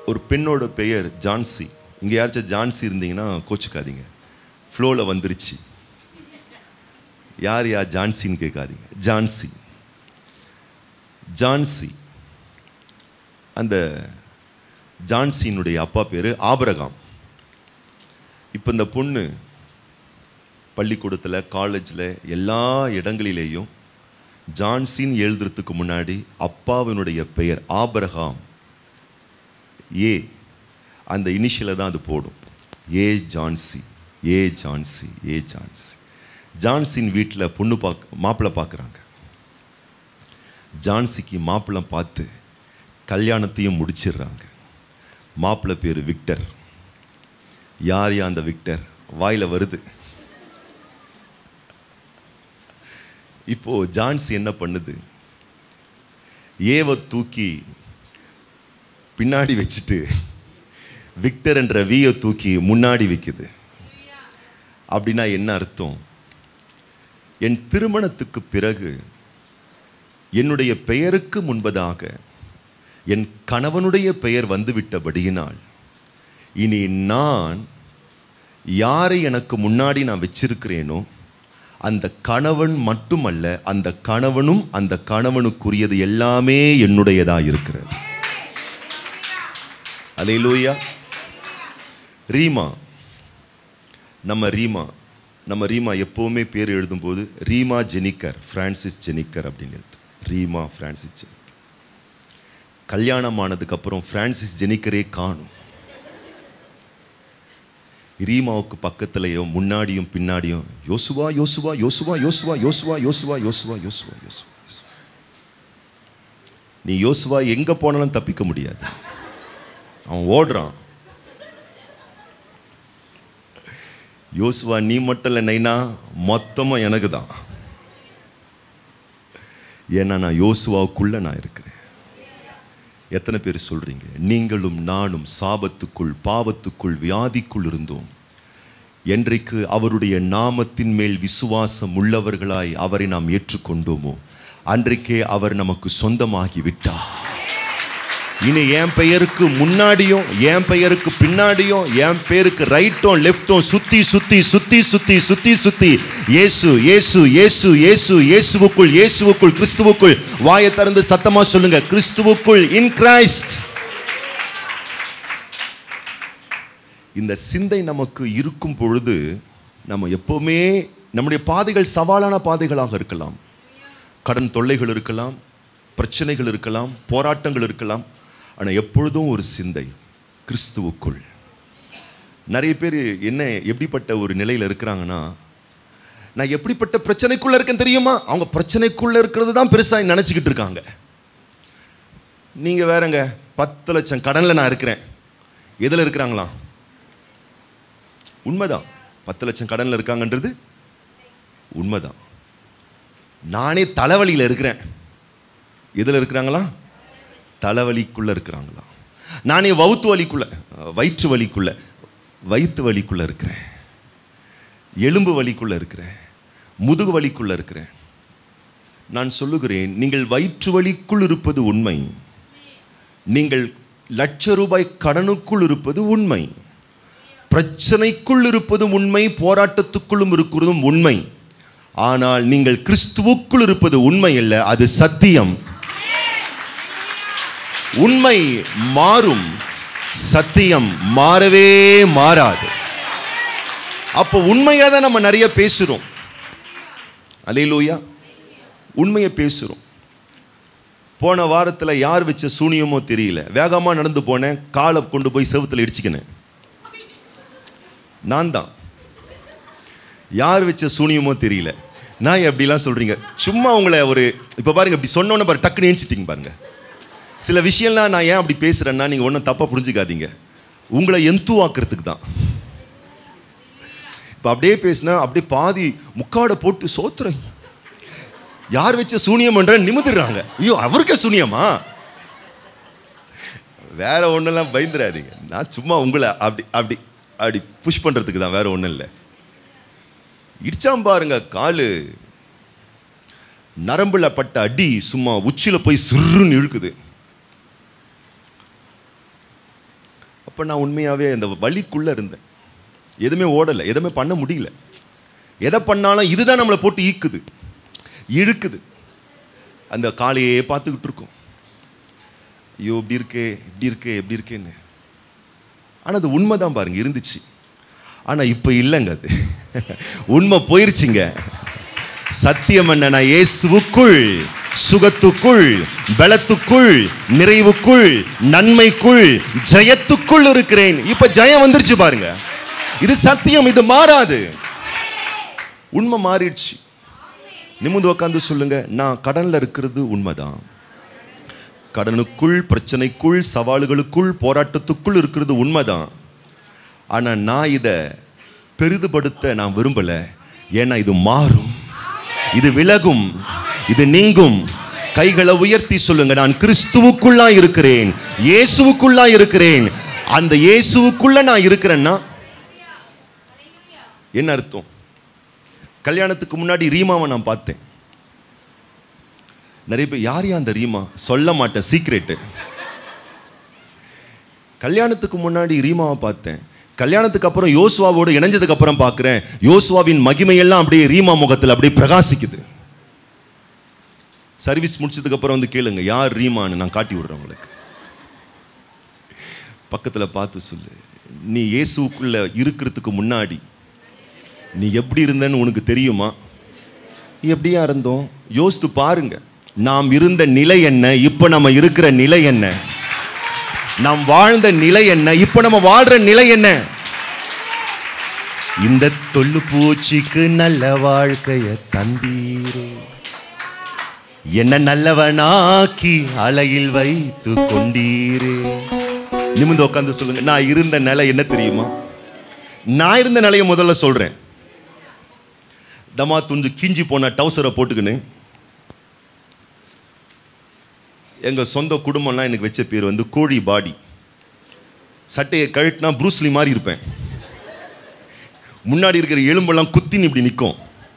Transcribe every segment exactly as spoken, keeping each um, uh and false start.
ஒரு பெண்ணோட பெயர் ஜான்சி. இங்கே யாராச்சும் ஜான்சி இருந்தீங்கன்னா கோச்சுக்காதீங்க, ஃப்ளோவில் வந்துருச்சு. யார் யார் ஜான்சின்னு கேட்காதீங்க. ஜான்சி ஜான்சி அந்த ஜான்சியினுடைய அப்பா பேர் ஆபிரகாம். இப்போ இந்த பொண்ணு பள்ளிக்கூடத்தில், காலேஜில், எல்லா இடங்களிலேயும் ஜான்சின் எழுதுறதுக்கு முன்னாடி அப்பாவினுடைய பெயர் ஆபிரகாம், ஏ அந்த இனிஷியலை தான் அது போடும். ஏ ஜான்சி, ஏ ஜான்சி, ஏ ஜான்சி. ஜான்சின் வீட்டில் பொண்ணு பார்க்க மாப்பிள்ளை பார்க்குறாங்க. ஜான்சிக்கு மாப்பிள்ளை பார்த்து கல்யாணத்தையும் முடிச்சிடுறாங்க. மாப்பிள்ளை பேர் விக்டர். யார் யா அந்த விக்டர்? வாயில் வருது. இப்போ ஜான்சி என்ன பண்ணுது? ஏவை தூக்கி பின்னாடி வச்சுட்டு விக்டர் என்ற வீயை தூக்கி முன்னாடி வைக்குது. அப்படின்னா என்ன அர்த்தம்? என் திருமணத்துக்கு பிறகு என்னுடைய பெயருக்கு முன்பதாக என் கணவனுடைய பெயர் வந்துவிட்டபடியினால் இனி நான் யாரை எனக்கு முன்னாடி நான் வச்சிருக்கிறேனோ அந்த கணவன் மட்டுமல்ல, அந்த கணவனும் அந்த கணவனுக்குரியது எல்லாமே என்னுடையதாக இருக்கிறது. அல்லேலூயா. ரீமா, நம்ம ரீமா நம்ம ரீமா எப்போவுமே பேர் எழுதும்போது ரீமா ஜெனிக்கர், பிரான்சிஸ் ஜெனிக்கர் அப்படின்னு எழுது. ரீமா பிரான்சிஸ் ஜெனிக்கர். கல்யாணம் ஆனதுக்கப்புறம் பிரான்சிஸ் ஜெனிக்கரே காணும். ரீமாவுக்கு பக்கத்துலையும் முன்னாடியும் பின்னாடியும் யோசுவா யோசுவா யோசுவா யோசுவா யோசுவா யோசுவா யோசுவா யோசுவா யோசுவா. நீ யோசுவா எங்க போனாலும் தப்பிக்க முடியாது, அவன் ஓடுறான். யோசுவா நீ மட்டும் இல்லை நைனா, மொத்தமா எனக்கு தான். ஏன்னா நான் யோசுவாவுக்குள்ள நான் இருக்கிறேன். எத்தனை பேர் சொல்றீங்க நீங்களும் நானும் சாபத்துக்குள், பாவத்துக்குள், வியாதிக்குள் இருந்தோம். என்றைக்கு அவருடைய நாமத்தின் மேல் விசுவாசம் உள்ளவர்களாய் அவரை நாம் ஏற்றுக்கொண்டோமோ அன்றைக்கே அவர் நமக்கு சொந்தமாகி விட்டார். இனி என் பெயருக்கு முன்னாடியும் என் பெயருக்கு பின்னாடியும் என் பேருக்கு ரைட்டும் லெஃப்டும் சுத்தி சுத்தி சுத்தி சுத்தி சுத்தி சுத்தி இயேசு இயேசு இயேசு இயேசு இயேசுவுக்குள் இயேசுவுக்குள் கிறிஸ்துவுக்குள். வாயை திறந்து சத்தமா சொல்லுங்க, கிறிஸ்துவுக்குள், இன் கிரைஸ்ட். இந்த சிந்தை நமக்கு இருக்கும் பொழுது நம்ம எப்பவுமே நம்முடைய பாதைகள் சவாலான பாதைகளாக இருக்கலாம். கடன் தொல்லைகள் இருக்கலாம், பிரச்சனைகள் இருக்கலாம், போராட்டங்கள் இருக்கலாம். ஆனால் எப்பொழுதும் ஒரு சிந்தை கிறிஸ்துவுக்குள். நிறைய பேர் என்ன எப்படிப்பட்ட ஒரு நிலையில் இருக்கிறாங்கன்னா, நான் எப்படிப்பட்ட பிரச்சனைக்குள்ள இருக்கேன் தெரியுமா, அவங்க பிரச்சனைக்குள்ள இருக்கிறது தான் பெருசாக நினச்சிக்கிட்டு இருக்காங்க. நீங்கள் வேறங்க, பத்து லட்சம் கடனில் நான் இருக்கிறேன். எதில் இருக்கிறாங்களாம்? உண்மைதான், பத்து லட்சம் கடனில் இருக்காங்கன்றது உண்மைதான். நானே தலைவலியில் இருக்கிறேன். எதில் இருக்கிறாங்களா? தலைவலிக்குள்ள இருக்கிறாங்களா? நானே வவுத்து வலிக்குள்ள, வயிற்று வலிக்குள்ள, வயிற்று வலிக்குள்ள இருக்கிறேன், எலும்பு வலிக்குள்ள இருக்கிறேன், முதுகு வலிக்குள்ள இருக்கிறேன். நான் சொல்லுகிறேன், நீங்கள் வயிற்று வலிக்குள் இருப்பது உண்மை, நீங்கள் லட்ச ரூபாய் கடனுக்குள் இருப்பது உண்மை, பிரச்சனைக்குள் இருப்பது உண்மை, போராட்டத்துக்குள்ளும் இருக்கிறதும் உண்மை. ஆனால் நீங்கள் கிறிஸ்துவுக்குள் இருப்பது உண்மை அல்ல, அது சத்தியம். உண்மை மாறும், சத்தியம் மாறவே மாறாது. அப்போ உண்மையா தான் நம்ம நிறைய பேசுறோம். அல்லேலூயா. உண்மையை பேசுறோம். போன வாரத்தில் யார் வச்ச சூனியமோ தெரியல, வேகமா நடந்து போனேன், காலை கொண்டு போய் செவுத்துல இடிச்சுக்கினேன். நான் தான். யார் வச்ச சூனியமோ தெரியல. நான் எப்படிலாம் சொல்றீங்க, சும்மா உங்களை ஒரு இப்ப பாருங்க, இப்படி சொன்னோன்னு பாரு டக்குன்னு ஏஞ்சிட்டீங்க பாருங்க. சில விஷயம்லாம் நான் ஏன் அப்படி பேசுறேன்னா நீங்க ஒன்றும் தப்பா புரிஞ்சுக்காதீங்க, உங்களை எந்துவாக்குறதுக்கு தான். இப்ப அப்படியே பேசினா அப்படியே பாதி முக்காடை போட்டு சோத்துறேன். யார் வச்ச சூனியம் என்ற நிமிந்துடுறாங்க. ஐயோ அவருக்கே சூனியமா? வேற ஒன்னெல்லாம் பயந்துடாதீங்க. நான் சும்மா உங்களை அப்படி அப்படி அப்படி புஷ் பண்றதுக்கு தான், வேற ஒன்றும் இல்லை. இடிச்சாம் பாருங்க, காலு நரம்புல பட்ட அடி சும்மா உச்சில போய் சிறுன்னு இழுக்குது. அப்போ நான் உண்மையாகவே அந்த வலிக்குள்ளே இருந்தேன். எதுவுமே ஓடலை, எதுவுமே பண்ண முடியல. எதை பண்ணாலும் இதுதான் நம்மளை போட்டு ஈக்குது, இழுக்குது. அந்த காலையே பார்த்துக்கிட்டு இருக்கோம், ஐயோ இப்படி இருக்கே இப்படி இருக்கே எப்படி இருக்கேன்னு. ஆனால் அது உண்மை தான் பாருங்க, இருந்துச்சு. ஆனால் இப்போ இல்லைங்க, அது உண்மை போயிருச்சுங்க. சத்தியம் என்ன, நான் இயேசுவுக்குள் சுகத்துக்குள் பலத்துக்குள் நிறைவுக்குள் நன்மைக்குள் ஜெயத்துக்குள் இருக்கிறேன். இப்ப ஜெயம் வந்துருச்சு பாருங்க. இது சத்தியம், இது மாறாது. உண்மை மாறிடுச்சு. நிமிர்ந்து உட்கார்ந்து சொல்லுங்க, நான் கடன்ல இருக்கிறது உண்மைதான். கடனுக்குள் பிரச்சனைக்குள் சவால்களுக்குள் போராட்டத்துக்குள் இருக்கிறது உண்மைதான். ஆனா நான் இதை பெரிதுபடுத்த நான் விரும்பல. ஏன்னா இது மாறும், இது விலகும், இது நீங்கும். கைகளை உயர்த்தி சொல்லுங்க, நான் கிறிஸ்துவுக்குள்ளா இருக்கிறேன், இயேசுவுக்குள்ளா இருக்கிறேன். அந்த இயேசுவுக்குள்ள நான் இருக்கிறேன்னா என்ன அர்த்தம்? கல்யாணத்துக்கு முன்னாடி ரீமாவை நான் பார்த்தேன். நிறைய பேர் யாரையா அந்த ரீமா, சொல்ல மாட்டேன், சீக்ரெட்டு. கல்யாணத்துக்கு முன்னாடி ரீமாவை பார்த்தேன். கல்யாணத்துக்கு அப்புறம் யோசுவாவோடு இணைஞ்சதுக்கு அப்புறம் பார்க்கிறேன், யோசுவாவின் மகிமையெல்லாம் அப்படியே ரீமா முகத்தில் அப்படியே பிரகாசிக்குது. சர்வீஸ் முடிச்சதுக்கு அப்புறம் வந்து கேளுங்க, யார் ரீமான்னு நான் காட்டி விடுறேன் உங்களுக்கு. பக்கத்தில் பார்த்து சொல்லு, நீ இயேசுக்குள்ள இருக்கிறதுக்கு முன்னாடி நீ எப்படி இருந்தன்னு உனக்கு தெரியுமா? எப்படியா இருந்தோம் யோசித்து பாருங்க. நாம் இருந்த நிலை என்ன, இப்ப நம்ம இருக்கிற நிலை என்ன? நாம் வாழ்ந்த நிலை என்ன, இப்ப நம்ம வாழ்ற நிலை என்ன? இந்த தொல்லு பூச்சிக்கு நல்ல வாழ்க்கைய தந்தீரே, என்ன நல்லவனாக்கி அலையில் வைத்து கொண்டீரே. நிமிர்ந்து உட்கார்ந்து சொல்லுங்க, நான் இருந்த நிலை என்ன தெரியுமா? நான் இருந்த நிலையை முதல்ல சொல்றேன். தமா துஞ்சு கிஞ்சி போன டவுசரை போட்டுக்கின்னு எங்க சொந்த குடும்பம்லாம் எனக்கு வச்ச பேர் வந்து கோழி பாடி. சட்டையை கழட்டினா ப்ரூஸ்லி மாதிரி இருப்பேன். முன்னாடி இருக்கிற எலும்பெல்லாம் குத்தின்னு இப்படி நிற்கும்,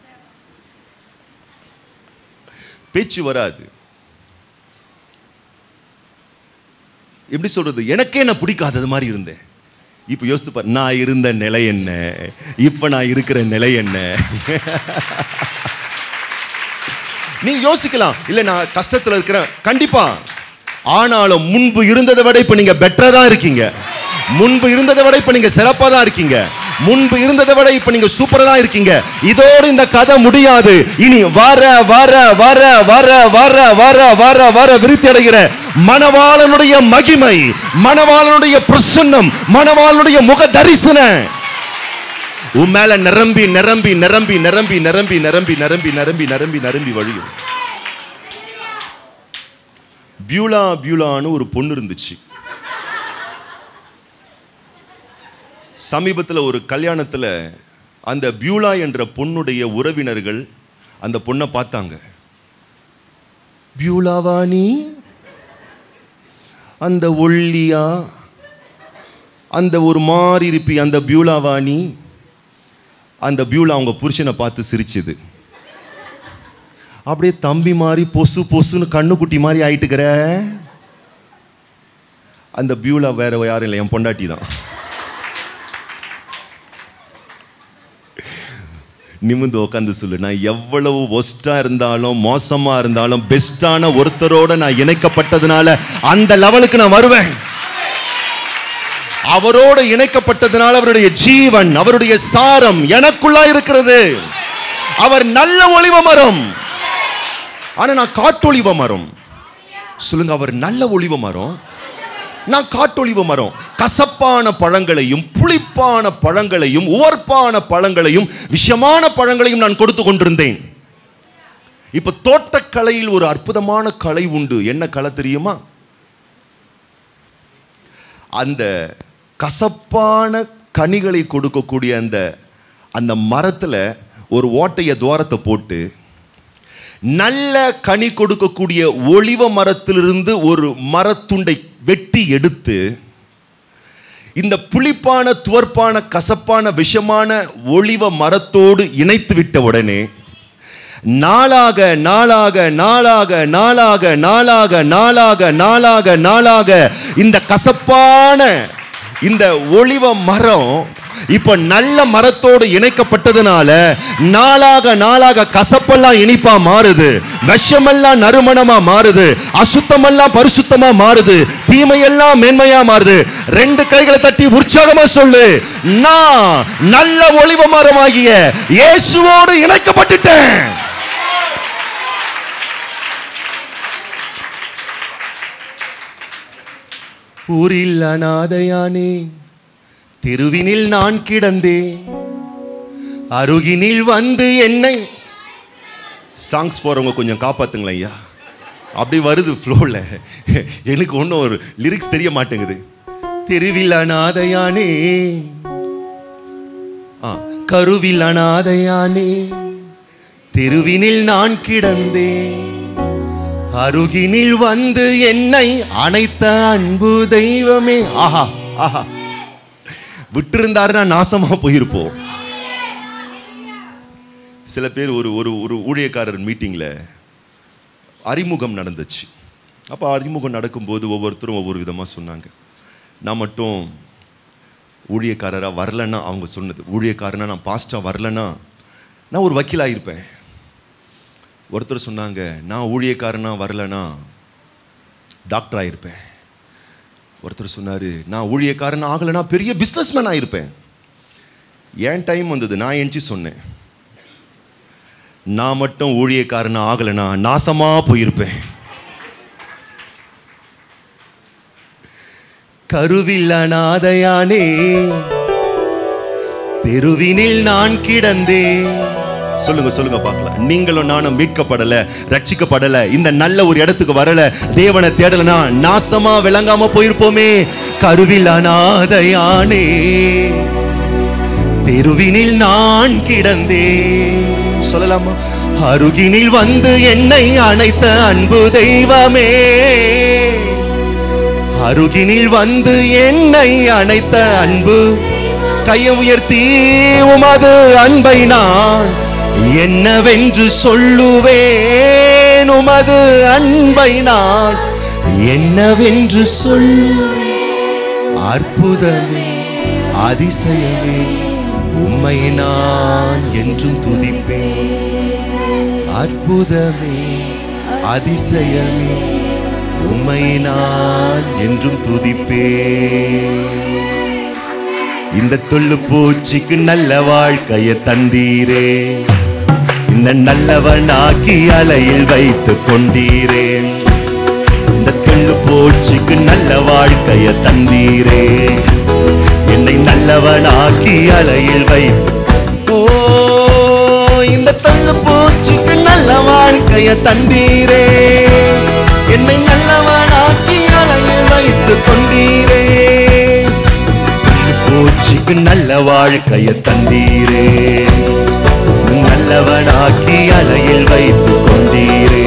பேச்சு வராது. எப்படி சொல்றது, எனக்கே நான் பிடிக்காதது மாதிரி இருந்தேன். இப்ப யோசித்து பாரு, நான் இருந்த நிலை என்ன, இப்ப நான் இருக்கிற நிலை என்ன? நீ யோசிக்கலாம், இல்ல நான் கஷ்டத்துல இருக்கிறேன், கண்டிப்பா. ஆனாலும் முன்பு இருந்ததை விட இப்ப நீங்க பெட்டரா தான் இருக்கீங்க. முன்பு இருந்ததை விட இப்ப நீங்க சிறப்பா தான் இருக்கீங்க. முன்பு இருந்ததை விட இப்ப நீங்க சூப்பரா தான் இருக்கீங்க. இதோடு இந்த கதை முடியாது. இனி வர வர வர வர வர வர வர வர விருத்தி அடைகிற மணவாளனுடைய மகிமை, மணவாளனுடைய பிரசன்னம், மணவாளனுடைய முக தரிசனம் உன் மேல நிரம்பி நிரம்பி நிரம்பி நிரம்பி நிரம்பி நிரம்பி நிரம்பி நிரம்பி நிரம்பி நிரம்பி வழியும். பியூலா பியூலான்னு ஒரு பொண்ணு இருந்துச்சு. சமீபத்தில் ஒரு கல்யாணத்தில் அந்த பியூலா என்ற பொண்ணுடைய உறவினர்கள் அந்த பொண்ணை பார்த்தாங்க. பியூலாவா நீ? அந்த ஒல்லியா, அந்த ஒரு மாறி இருப்பி அந்த பியூலாவா நீ? அந்த பியூலா அவங்க புருஷனை பார்த்து சிரிச்சுது. அப்படியே தம்பி மாதிரி பொசு பொசுன்னு கண்ணுக்குட்டி மாதிரி ஆயிட்டுக்கிற. அந்த பியூலா வேற யாரும் இல்லை, என் பொண்டாட்டி தான். நிமிர்ந்து உட்காந்து சொல்லு, நான் எவ்வளவு ஒஸ்டா இருந்தாலும் மோசமா இருந்தாலும் பெஸ்டான ஒருத்தரோட நான் இணைக்கப்பட்டதுனால அந்த லெவலுக்கு நான் வருவேன். அவரோடு இணைக்கப்பட்டதுனால அவருடைய ஜீவன், அவருடைய சாரம் எனக்குள்ளா இருக்கிறது. அவர் நல்ல ஒளிவ மரம், ஆனா நான் காட்டொளிவ மரம். சொல்லுங்க, அவர் நல்ல ஒளிவ மரம், நான் காட்டொளிவ மரம். கசப்பான பழங்களையும் புளிப்பான பழங்களையும் உவர்ப்பான பழங்களையும் விஷமான பழங்களையும் நான் கொடுத்து கொண்டிருந்தேன். இப்ப தோட்டக்கலையில் ஒரு அற்புதமான கலை உண்டு. என்ன கலை தெரியுமா? அந்த கசப்பான கனிகளை கொடுக்கக்கூடிய அந்த அந்த மரத்துல ஒரு ஓட்டைய துவாரத்தை போட்டு நல்ல கனி கொடுக்கக்கூடிய ஒலிவ மரத்திலிருந்து ஒரு மரத்துண்டை வெட்டி எடுத்து இந்த புளிப்பான துவர்ப்பான கசப்பான விஷமான ஒலிவ மரத்தோடு இணைத்து விட்ட உடனே நாளாக நாளாக நாளாக நாளாக நாளாக நாளாக நாளாக நாளாக இந்த கசப்பான இந்த ஒலிவ மரம் இப்ப நல்ல மரத்தோடு இணைக்கப்பட்டதுனால நாளாக நாளாக கசப்பெல்லாம் இனிப்பா மாறுது, விஷமெல்லாம் நறுமணமா மாறுது, அசுத்தமெல்லாம் பரிசுத்தமா மாறுது, தீமையெல்லாம் மேன்மையா மாறுது. ரெண்டு கைகளை தட்டி உற்சாகமா சொல்லு, நான் நல்ல ஒலிவ மரமாகிய இயேசுவோடு இணைக்கப்பட்டுட்டேன். ஊரில் அநாதையானே, தெருவினில் நான் கிடந்தேன், அருகினில் வந்து என்னை சாங்ஸ் போறவங்க கொஞ்சம் காப்பாத்துங்களேன் ஐயா. அப்படி வருது ஃப்ளோல, எனக்கு ஒன்றும் ஒரு லிரிக்ஸ் தெரிய மாட்டேங்குது. தெருவில் அநாதையானே, கருவில் அநாதையானே, தெருவினில் நான் கிடந்தேன், அருகினில் வந்து என்னை அணைத்த அன்பு தெய்வமே. ஆஹா ஆஹா, விட்டிருந்தாருன்னா நாசமா போயிருப்போம். சில பேர் ஒரு ஒரு ஒரு ஊழியக்காரர் மீட்டிங்ல அறிமுகம் நடந்துச்சு. அப்போ அறிமுகம் நடக்கும்போது ஒவ்வொருத்தரும் ஒவ்வொரு விதமா சொன்னாங்க. நான் மட்டும் ஊழியக்காரரா வரலன்னா, அவங்க சொன்னது ஊழியக்காரனா நான் பாஸ்டா வரலன்னா நான் ஒரு வக்கீலா இருப்பேன். ஒருத்தர் சொன்னாங்க, நான் ஊழியக்காரனா வரலன்னா டாக்டர் ஆயிருப்பேன். ஒருத்தர் சொன்னாரு, நான் ஊழியக்காரன் ஆகலைன்னா பெரிய பிஸ்னஸ்மேன் ஆயிருப்பேன். ஏன் டைம் வந்தது, நான் எஞ்சி சொன்னேன், நான் மட்டும் ஊழியக்காரன் ஆகலைன்னா நாசமா போயிருப்பேன். கருவில் அநாதையானே, தெருவினில் நான் கிடந்தேன். சொல்லுங்க சொல்லுங்க பார்க்கலாம். நீங்களும் நானும் மீட்கப்படல, ரட்சிக்கப்படல, இந்த நல்ல ஒரு இடத்துக்கு வரல, தேவனை தேடலனா நாசமா விளங்காம போயிருப்போமே. கருவில் அநாதையானே, தெருவினில் நான் கிடந்தேன். சொல்லலாமா? அருகினில் வந்து என்னை அணைத்த அன்பு தெய்வமே, அருகினில் வந்து என்னை அணைத்த அன்பு. கையை உயர்த்தி உமது அன்பை நான் என்னவென்று சொல்லுவேன், உமது அன்பை நான் என்னவென்று சொல்லுவேன். அற்புதமே அதிசயமே உம்மை நான் என்றும் துதிப்பேன். அற்புதமே அதிசயமே உம்மை நான் என்றும் துதிப்பேன். இந்த தொல்லு பூச்சிக்கு நல்ல வாழ்க்கையை தந்தீரே, இந்த நல்லவனாக்கி அலையில் வைத்து கொண்டீரேன். இந்த தொல்லு பூச்சிக்கு நல்ல வாழ்க்கையை தந்தீரே, என்னை நல்லவனாக்கி அலையில் வைத்து. ஓ, இந்த தொல்லு பூச்சிக்கு நல்ல வாழ்க்கையை தந்தீரே, என்னை நல்லவனாக்கி அலையில் வைத்து கொண்டீரே. பூச்சிக்கு நல்ல வாழ்க்கையை தந்தீரே, நல்லவனாக்கி அலையில் வைத்து கொண்டீரே.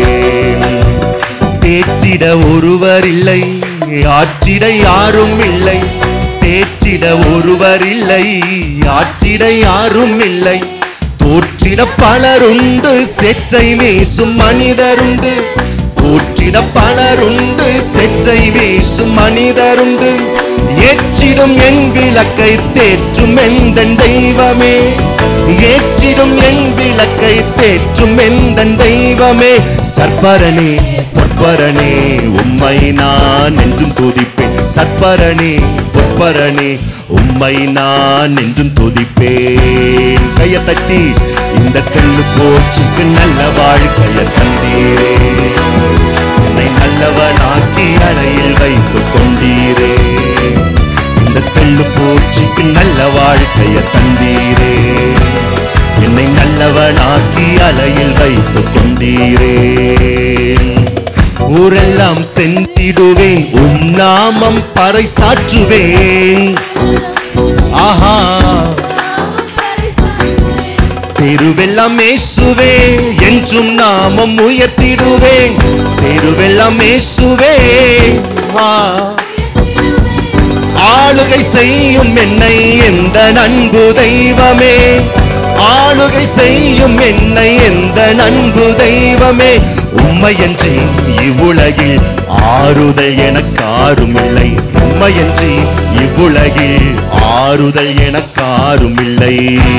தேற்றிட ஒருவர் இல்லை, ஆற்றிட யாரும் இல்லை. தேற்றிட ஒருவர் இல்லை, ஆற்றிட யாரும் இல்லை. தோற்றிட பலருண்டு, சேற்றை வீசும் மனிதருண்டு. தோற்றிட பலருண்டு, சேற்றை வீசும் மனிதருண்டு. ஏற்றிடும் என் விளக்கை தேற்றும் எந்தன் தெய்வமே, ஏற்றிடும் என் விளக்கை தேற்றும் எந்தன் தெய்வமே. சற்பரனே பொற்பரனே உம்மை நான் என்றும் துதிப்பேன். சற்பரனே பொற்பரனே உம்மை நான் என்றும் துதிப்பேன். கையை தட்டி, இந்த கல்லு போச்சுக்கு நல்ல வாழ்க்கையை தந்தீரே, என்னை நல்லவனாக்கி அறையில் வைத்து கொண்டீரே. இந்த கல்லு போச்சுக்கு நல்ல வாழ்க்கையை தந்தீரே, என்னை நல்லவனாக்கி அலையில் வைத்து கொண்டீரே. ஊரெல்லாம் சென்றிடுவேன், உன் நாமம் பறைசாற்றுவேன். ஆஹா, தெருவெல்லாம் இயேசுவே என்றும் நாமம் உயர்த்திடுவேன். தெருவெல்லாம் இயேசுவே, ஆளுகை செய்யும் என்னை எந்த அன்பு தெய்வமே, ஆளுகை செய்யும் என்னை எந்த அன்பு தெய்வமே. உம்மையன்றி இவ்வுலகில் ஆறுதல் எனக்காரும் இல்லை. உம்மையன்றி இவ்வுலகில் ஆறுதல் எனக்காரும் இல்லை.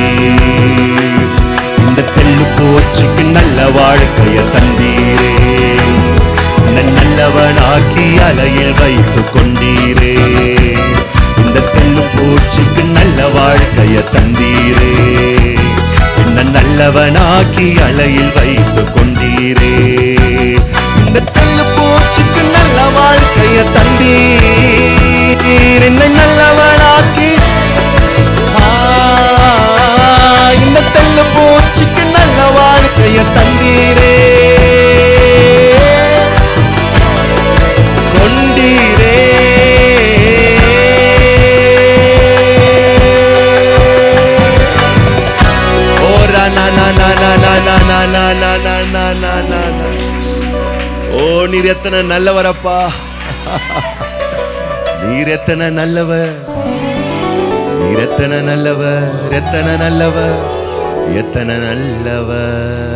இந்த தெல்லு போச்சுக்கு நல்ல வாழ்க்கைய தந்தீரே, நல்லவனாக்கி அலையில் வைத்து கொண்டீரே. இந்த தெல்லு போச்சுக்கு நல்ல வாழ்க்கைய தந்தீரே, என்ன நல்லவனாக்கி அலையில் வைத்து கொண்டீரே. இந்த தெல்லு போச்சுக்கு நல்ல வாழ்க்கைய தந்தீர், என்ன நல்லவனாக்கி. இந்த தெல்லு போச்சுக்கு நல்ல வாழ்க்கைய தந்தீரே, கொண்டீரே. ஓ நீர் எத்தனை நல்லவரப்பா, நீர் எத்தனை நல்லவர், நீர் எத்தனை நல்லவர், எத்தனை நல்லவர், எத்தனை நல்லவர்.